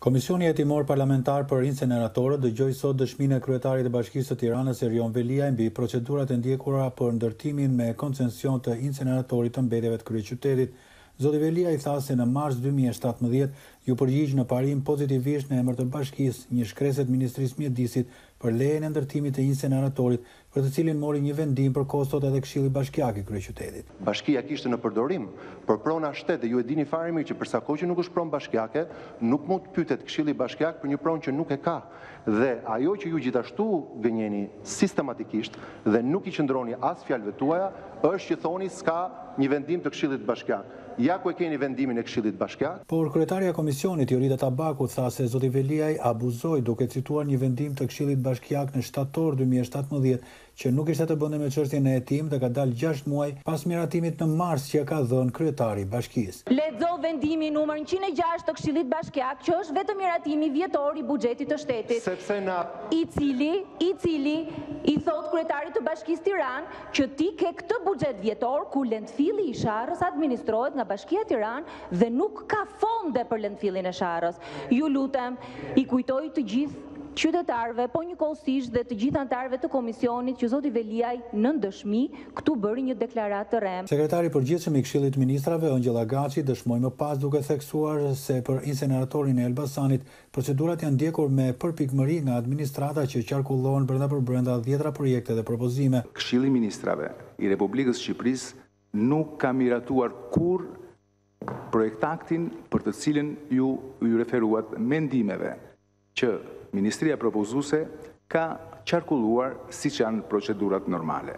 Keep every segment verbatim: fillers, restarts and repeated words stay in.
Komisioni Hetimor Parlamentar për Inceneratorët dëgjoi sot dëshminë e kryetarit të Bashkisë së Tiranës Erion Velia mbi procedurat e ndjekura për ndërtimin me koncesion të inceneratorit të mbetjeve të kryeqytetit. Zoti Velia i tha se në mars dy mijë e shtatëmbëdhjetë ju përgjigj në parim pozitivisht në emër të bashkisë një shkresë të Ministrisë Mjedisit për lejen e ndërtimit të inceneratorit, për të cilin mori një vendim për kostot edhe Këshilli Bashkiak i kryeqytetit. Bashkia kishte në përdorim për prona shtetë dhe ju e dini fare mirë që përsa kohë që nuk është pronë bashkiake, nuk mund të pyetet Këshilli Bashkiak për një pronë që nuk e ka. Dhe ajo që ju gjithashtu gënjeni sistematikisht dhe nuk i qëndroni as fjalëve tuaja, është që thoni s'ka një vendim të Këshillit Bashkiak. Ja ku e keni vendimin e Këshillit Bashkiak. Por kryetaria e komisionit Jorita Tabaku tha se zoti Veliaj abuzoi duke cituar një vendim të Këshillit Bashkiak në shtator dy mijë e shtatëmbëdhjetë që nuk ishte të bënte me çështjen e hetim dhe ka dalë gjashtë muaj pas miratimit në mars që ka dhënë kryetari i bashkisë. Lexo vendimin numër njëqind e gjashtë të Këshillit Bashkiak, që është vetëm miratimi vjetor i buxhetit të shtetit. Sepse na i cili i cili i thot kryetarit të Bashkisë Tiranë që ti ke këtë buxhet vjetor ku lëndfilli i Sharrës administrohet nga Bashkia e Tiranë dhe nuk ka fonde për lëndfillin e Sharrës. Ju lutem, i kujtoj të gjithë qytetarëve, po njëkohësisht dhe të gjithë anëtarëve të komisionit që zoti Veliaj nën dëshmi këtu bëri një deklaratë të rrem. Sekretari i përgjithshëm i Këshillit të Ministrave Ëngjëll Agaçi dëshmoi më pas duke theksuar se për inceneratorin e Elbasanit procedurat janë ndjekur me përpikmëri nga administrata që qarkullohen brenda për brenda dhjetra projekte dhe propozime. Këshilli i Ministrave i Republikës së Shqipërisë nuk ka miratuar kur projektaktin për të cilin ju ju referuat mendimeve që Ministria propozuese ka qarkulluar siç janë procedurat normale.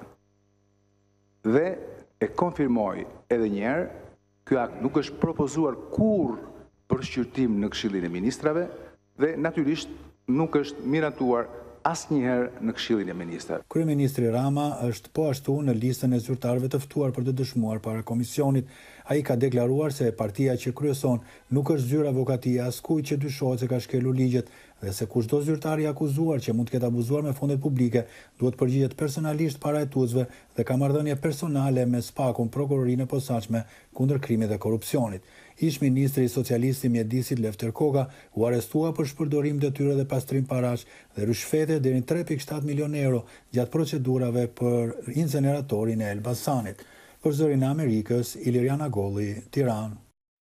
Dhe e konfirmoj edhe një herë, ky akt nuk është propozuar kur për shqyrtim në Këshillin e Ministrave dhe natyrisht nuk është miratuar asnjëherë në Këshillin e Ministrave. Kryeministri Rama është po ashtu në listën e zyrtarëve të ftuar për të dëshmuar para komisionit. Ai ka deklaruar se partia që kryeson nuk është zyrë avokatie askujt që dyshohet se ka shkelur ligjet dhe se kushdo zyrtar i akuzuar që mund të ketë abuzuar me fondet publike duhet përgjigjet personalisht para hetuesve dhe ka marrëdhënie personale me spakun prokurorinë e posaçme kundër krimit dhe korrupsionit. Ish ministri socialist i Mjedisit Lefter Koka u arrestua për shpërdorim detyre dhe pastrim parash dhe rishfete deri në tre pikë shtat milion euro gjatë procedurave për inceneratorin e Elbasanit. Për Zërin e Amerikës, Iliriana Golli, Tiranë.